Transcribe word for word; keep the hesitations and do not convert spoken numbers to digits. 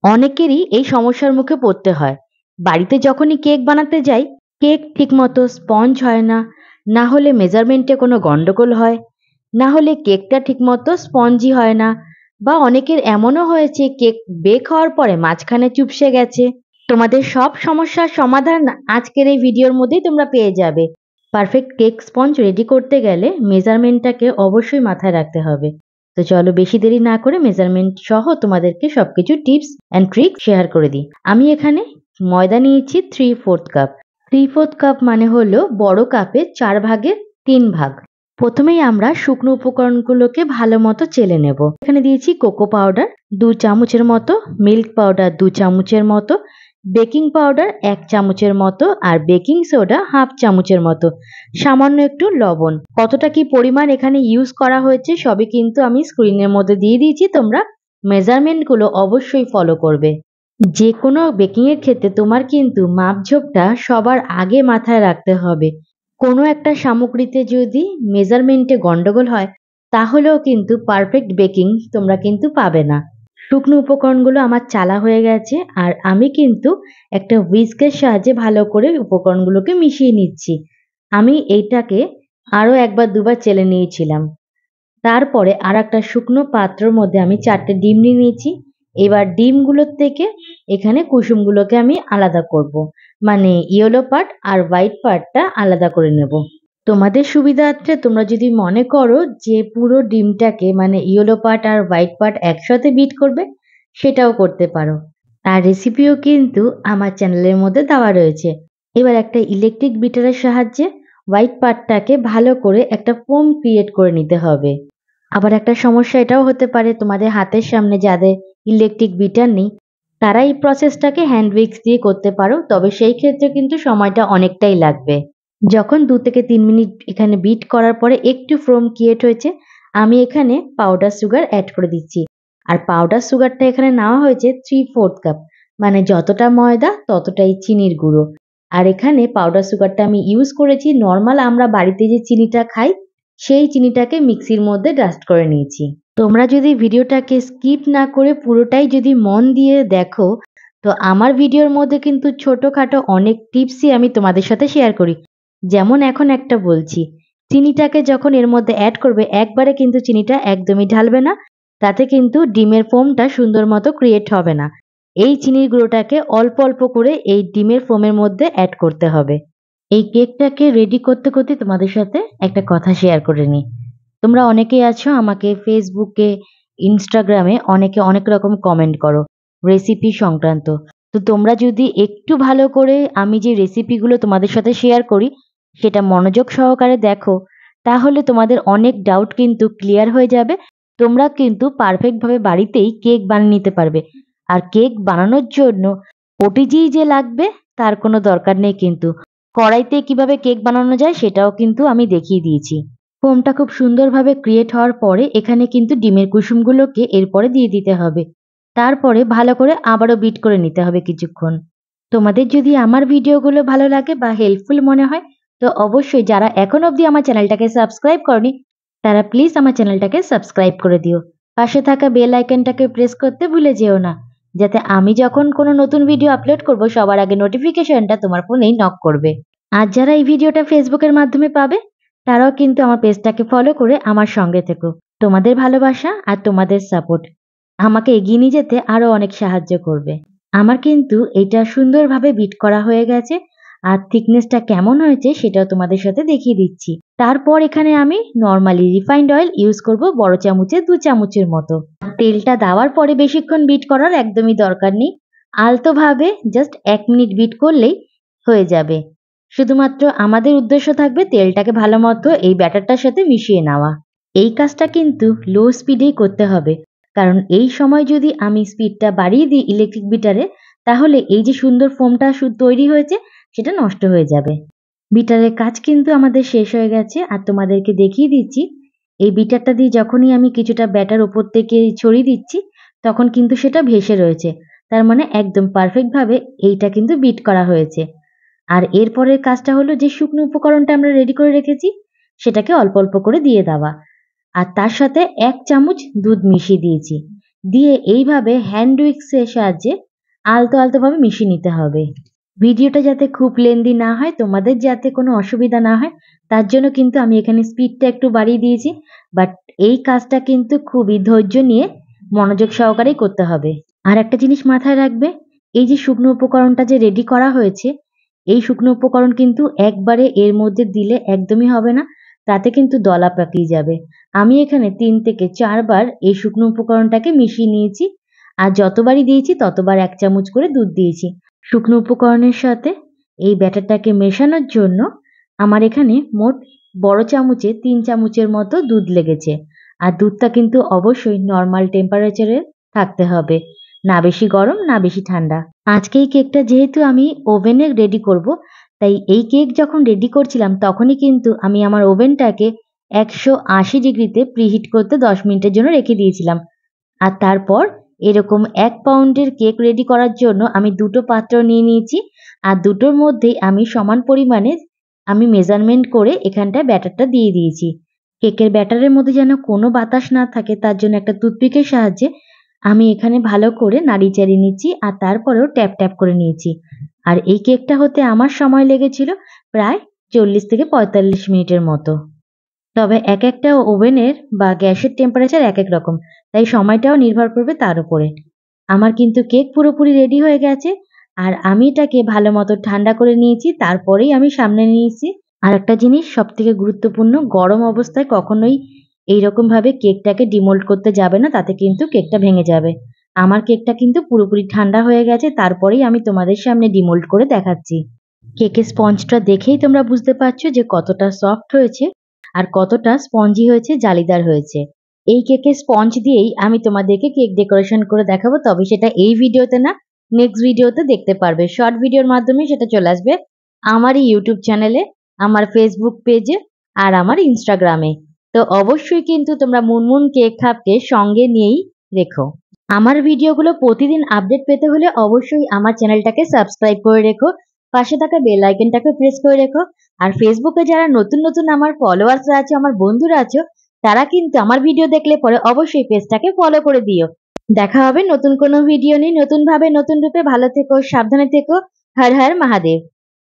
অনেকেরই এই সমস্যার মুখে পড়তে হয়। বাড়িতে যখনই কেক বানাতে যাই, কেক ঠিকমতো স্পঞ্জ হয় না, না হলে মেজারমেন্টে কোনো গন্ডগোল হয়, না হলে কেকটা ঠিকমতো স্পঞ্জি হয় না, বা অনেকের এমনও হয়েছে কেক বেক হওয়ার পরে মাঝখানে চুপসে গেছে। তোমাদের সব সমস্যার সমাধান আজকের এই ভিডিওর মধ্যেই তোমরা পেয়ে যাবে। পারফেক্ট কেক স্পঞ্জ রেডি করতে গেলে মেজারমেন্টটাকে অবশ্যই মাথায় রাখতে হবে। তো চলো বেশি দেরি না করে মেজারমেন্ট সহ তোমাদেরকে সবকিছু টিপস অ্যান্ড ট্রিক শেয়ার করে দিই। আমি এখানে ময়দা নিয়েছি three fourth cup. Three fourth cup মানে হলো বড় কাপের চার ভাগের তিন ভাগ। প্রথমেই আমরা শুকনো উপকরণগুলোকে ভালো মতো চেলে নেব। এখানে দিয়েছি কোকো পাউডার দু চামচের মতো, মিল্ক পাউডার দু চামচের মতো, বেকিং পাউডার এক চামচের মতো, আর বেকিং সোডা হাফ চামচের মতো, সামান্য একটু লবণ। কতটা কি পরিমাণ এখানে ইউজ করা হয়েছে সবই কিন্তু আমি স্ক্রিনের মধ্যে দিয়ে দিয়েছি, তোমরা মেজারমেন্টগুলো অবশ্যই ফলো করবে। যে কোনো বেকিং এর ক্ষেত্রে তোমার কিন্তু মাপঝোপটা সবার আগে মাথায় রাখতে হবে। কোনো একটা সামগ্রীতে যদি মেজারমেন্টে গন্ডগোল হয় তাহলেও কিন্তু পারফেক্ট বেকিং তোমরা কিন্তু পাবে না। শুকনো উপকরণগুলো আমার চালা হয়ে গেছে, আর আমি কিন্তু একটা হুইস্কের সাহায্যে ভালো করে উপকরণগুলোকে মিশিয়ে নিচ্ছি। আমি এইটাকে আরও একবার দুবার চেলে নিয়েছিলাম। তারপরে আর একটা শুকনো পাত্রের মধ্যে আমি চারটে ডিম নিয়ে নিয়েছি। এবার ডিমগুলোর থেকে এখানে কুসুমগুলোকে আমি আলাদা করব। মানে ইয়েলো পার্ট আর হোয়াইট পার্টটা আলাদা করে নেব। তোমাদের সুবিধার্থে তোমরা যদি মনে করো যে পুরো ডিমটাকে মানে ইয়েলো পার্ট আর হোয়াইট পার্ট একসাথে বিট করবে, সেটাও করতে পারো। আর রেসিপিও কিন্তু আমার চ্যানেলের মধ্যে দেওয়া রয়েছে। এবার একটা ইলেকট্রিক বিটারের সাহায্যে হোয়াইট পার্টটাকে ভালো করে একটা ফোম ক্রিয়েট করে নিতে হবে। আবার একটা সমস্যা এটাও হতে পারে, তোমাদের হাতের সামনে যাদের ইলেকট্রিক বিটার নেই তারা এই প্রসেসটাকে হ্যান্ড উইক্স দিয়ে করতে পারো, তবে সেই ক্ষেত্রে কিন্তু সময়টা অনেকটাই লাগবে। যখন দু থেকে তিন মিনিট এখানে বিট করার পরে একটু ফোম ক্রিয়েট হয়েছে, আমি এখানে পাউডার সুগার অ্যাড করে দিচ্ছি। আর পাউডার সুগারটা এখানে নেওয়া হয়েছে থ্রি ফোর্থ কাপ, মানে যতটা ময়দা ততটাই চিনির গুঁড়ো। আর এখানে পাউডার সুগারটা আমি ইউজ করেছি নর্মাল আমরা বাড়িতে যে চিনিটা খাই সেই চিনিটাকে মিক্সির মধ্যে ডাস্ট করে নিয়েছি। তোমরা যদি ভিডিওটাকে স্কিপ না করে পুরোটাই যদি মন দিয়ে দেখো, তো আমার ভিডিওর মধ্যে কিন্তু ছোটখাটো অনেক টিপসই আমি তোমাদের সাথে শেয়ার করি। যেমন এখন একটা বলছি, চিনিটাকে যখন এর মধ্যে অ্যাড করবে একবারে কিন্তু চিনিটা একদমই ঢালবে না, তাতে কিন্তু ডিমের ফোমটা সুন্দর মতো ক্রিয়েট হবে না। এই চিনির গুঁড়োটাকে অল্প অল্প করে এই ডিমের ফোমের মধ্যে অ্যাড করতে হবে। এই কেকটাকে রেডি করতে করতে তোমাদের সাথে একটা কথা শেয়ার করে নিই। তোমরা অনেকেই আছো আমাকে ফেসবুকে, ইনস্টাগ্রামে অনেকে অনেক রকম কমেন্ট করো রেসিপি সংক্রান্ত। তো তোমরা যদি একটু ভালো করে আমি যে রেসিপিগুলো তোমাদের সাথে শেয়ার করি সেটা মনোযোগ সহকারে দেখো, তাহলে তোমাদের অনেক ডাউট কিন্তু ক্লিয়ার হয়ে যাবে। তোমরা কিন্তু পারফেক্টভাবে বাড়িতেই কেক বানিয়ে নিতে পারবে। আর কেক বানানোর জন্য ওটিজি যে লাগবে তার কোনো দরকার নেই, কিন্তু কড়াইতে কিভাবে কেক বানানো যায় সেটাও কিন্তু আমি দেখিয়ে দিয়েছি। ফোমটা খুব সুন্দরভাবে ক্রিয়েট হওয়ার পরে এখানে কিন্তু ডিমের কুসুমগুলোকে এরপরে দিয়ে দিতে হবে। তারপরে ভালো করে আবারও বিট করে নিতে হবে কিছুক্ষণ। তোমাদের যদি আমার ভিডিওগুলো ভালো লাগে বা হেল্পফুল মনে হয়, তো অবশ্যই যারা এখন অবধি আমার চ্যানেলটাকে সাবস্ক্রাইব করনি তারা প্লিজ আমার চ্যানেলটাকে সাবস্ক্রাইব করে দিও। পাশে থাকা বেল আইকনটাকে প্রেস করতে ভুলে যেও না, যাতে আমি যখন কোনো নতুন ভিডিও আপলোড করব সবার আগে নোটিফিকেশনটা তোমার ফোনেই নক করবে। আর যারা এই ভিডিওটা ফেসবুকের মাধ্যমে পাবে তারাও কিন্তু আমার পেজটাকে ফলো করে আমার সঙ্গে থেকো। তোমাদের ভালোবাসা আর তোমাদের সাপোর্ট আমাকে এগিয়ে নিয়ে যেতে আরো অনেক সাহায্য করবে। আমার কিন্তু এটা সুন্দরভাবে বিট করা হয়ে গেছে, আর থিকনেসটা কেমন হয়েছে সেটাও তোমাদের সাথে দেখিয়ে দিচ্ছি। তারপর এখানে আমি নর্মালি রিফাইন্ড অয়েল ইউজ করব বড় চামচে দু চামচের মতো। তেলটা দেওয়ার পরে বেশিক্ষণ বিট করার একদমই দরকার নেই, আলতোভাবে জাস্ট এক মিনিট বিট করলেই হয়ে যাবে। শুধুমাত্র আমাদের উদ্দেশ্য থাকবে তেলটাকে ভালো মতো এই ব্যাটারটার সাথে মিশিয়ে নেওয়া। এই কাজটা কিন্তু লো স্পিডেই করতে হবে, কারণ এই সময় যদি আমি স্পিডটা বাড়িয়ে দিই ইলেকট্রিক বিটারে তাহলে এই যে সুন্দর ফোমটা তৈরি হয়েছে সেটা নষ্ট হয়ে যাবে। বিটারের কাজ কিন্তু আমাদের শেষ হয়ে গেছে, আর তোমাদেরকে দেখিয়ে দিচ্ছি এই বিটারটা দিয়ে যখনই আমি কিছুটা ব্যাটার উপর থেকে ছড়িয়ে দিচ্ছি তখন কিন্তু সেটা ভেসে রয়েছে, তার মানে একদম পারফেক্টভাবে এইটা কিন্তু বিট করা হয়েছে। আর এরপরের কাজটা হলো যে শুকনো উপকরণটা আমরা রেডি করে রেখেছি সেটাকে অল্প অল্প করে দিয়ে দেওয়া, আর তার সাথে এক চামচ দুধ মিশিয়ে দিয়েছি। দিয়ে এইভাবে হ্যান্ড উইক্সের সাহায্যে আলতো আলতোভাবে মিশিয়ে নিতে হবে। ভিডিওটা যাতে খুব লেন্দি না হয়, তোমাদের যাতে কোনো অসুবিধা না হয়, তার জন্য কিন্তু আমি এখানে স্পিডটা একটু বাড়িয়ে দিয়েছি। বাট এই কাজটা কিন্তু খুবই ধৈর্য নিয়ে মনোযোগ সহকারেই করতে হবে। আর একটা জিনিস মাথায় রাখবে, এই যে শুকনো উপকরণটা যে রেডি করা হয়েছে, এই শুকনো উপকরণ কিন্তু একবারে এর মধ্যে দিলে একদমই হবে না, তাতে কিন্তু দলা পাকিয়ে যাবে। আমি এখানে তিন থেকে চারবার এই শুকনো উপকরণটাকে মিশিয়ে নিয়েছি, আর যতবারই দিয়েছি ততবার এক চামচ করে দুধ দিয়েছি। শুকনো উপকরণের সাথে এই ব্যাটারটাকে মেশানোর জন্য আমার এখানে মোট বড় চামচে তিন চামচের মতো দুধ লেগেছে। আর দুধটা কিন্তু অবশ্যই নর্মাল টেম্পারেচারে থাকতে হবে, না বেশি গরম না বেশি ঠান্ডা। আজকে এই কেকটা যেহেতু আমি ওভেনে রেডি করব, তাই এই কেক যখন রেডি করছিলাম তখনই কিন্তু আমি আমার ওভেনটাকে একশো আশি ডিগ্রিতে প্রিহিট করতে দশ মিনিটের জন্য রেখে দিয়েছিলাম। আর তারপর এরকম এক পাউন্ডের কেক রেডি করার জন্য আমি দুটো পাত্র নিয়ে নিয়েছি, আর দুটোর মধ্যেই আমি সমান পরিমাণে আমি মেজারমেন্ট করে এখানটায় ব্যাটারটা দিয়ে দিয়েছি। কেকের ব্যাটারের মধ্যে যেন কোনো বাতাস না থাকে, তার জন্য একটা টুথপিকের সাহায্যে আমি এখানে ভালো করে নাড়িয়ে চাড়িয়ে নিচ্ছি, আর তারপরেও ট্যাপ ট্যাপ করে নিয়েছি। আর এই কেকটা হতে আমার সময় লেগেছিল প্রায় চল্লিশ থেকে পঁয়তাল্লিশ মিনিটের মতো। তবে এক একটা ওভেনের বা গ্যাসের টেম্পারেচার এক এক রকম, তাই সময়টাও নির্ভর করবে তার উপরে। আমার কিন্তু কেক পুরোপুরি রেডি হয়ে গেছে, আর আমি এটাকে ভালো মতো ঠান্ডা করে নিয়েছি, তারপরেই আমি সামনে নিয়েছি। আর একটা জিনিস সব থেকে গুরুত্বপূর্ণ, গরম অবস্থায় কখনোই এইরকম ভাবে কেকটাকে ডিমোল্ড করতে যাবে না, তাতে কিন্তু কেকটা ভেঙে যাবে। আমার কেকটা কিন্তু পুরোপুরি ঠান্ডা হয়ে গেছে, তারপরেই আমি তোমাদের সামনে ডিমোল্ড করে দেখাচ্ছি। কেকের স্পঞ্জটা দেখেই তোমরা বুঝতে পারছো যে কতটা সফট হয়েছে আর কতটা স্পঞ্জি হয়েছে, জালিদার হয়েছে। এই কেকের স্পঞ্জ দিয়েই আমি তোমাদেরকে কেক ডেকোরেশন করে দেখাবো, তবে সেটা এই ভিডিওতে না, নেক্সট ভিডিওতে দেখতে পারবে। শর্ট ভিডিওর মাধ্যমে সেটা চলে আসবে আমারই ইউটিউব চ্যানেলে, আমার ফেসবুক পেজে আর আমার ইনস্টাগ্রামে। তো অবশ্যই কিন্তু তোমরা মুনমুন কেক হাবকে সঙ্গে নিয়েই রেখো। আমার ভিডিওগুলো প্রতিদিন আপডেট পেতে হলে অবশ্যই আমার চ্যানেলটাকে সাবস্ক্রাইব করে রেখো, পাশে থাকা বেল আইকনটাকে প্রেস করে রেখো। আর ফেসবুকে যারা নতুন নতুন আমার ফলোয়ার্সরা আছো, আমার বন্ধুরা আছো, তারা কিন্তু আমার ভিডিও দেখলে পরে অবশ্যই পেজটাকে ফলো করে দিও। দেখা হবে নতুন কোনো ভিডিও নিয়ে, নতুন ভাবে নতুন রূপে। ভালো থেকো, সাবধানে থেকো। হর হর মহাদেব।